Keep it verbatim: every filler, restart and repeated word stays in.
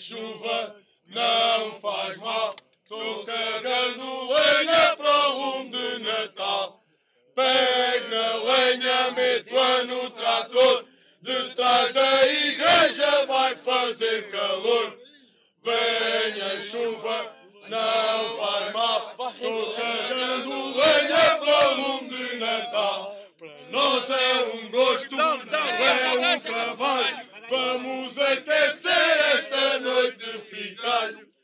chuva não faz mal. Tô carregando lenha para o lume de Natal. Pego na lenha, meto-a no trator. Detrás da igreja vai fazer calor. Venha chuva, não faz mal. Tô carregando lenha para o lume de Natal. Para nós é um gosto, não é um trabalho. Vamos aquecer esta noite de ficalho.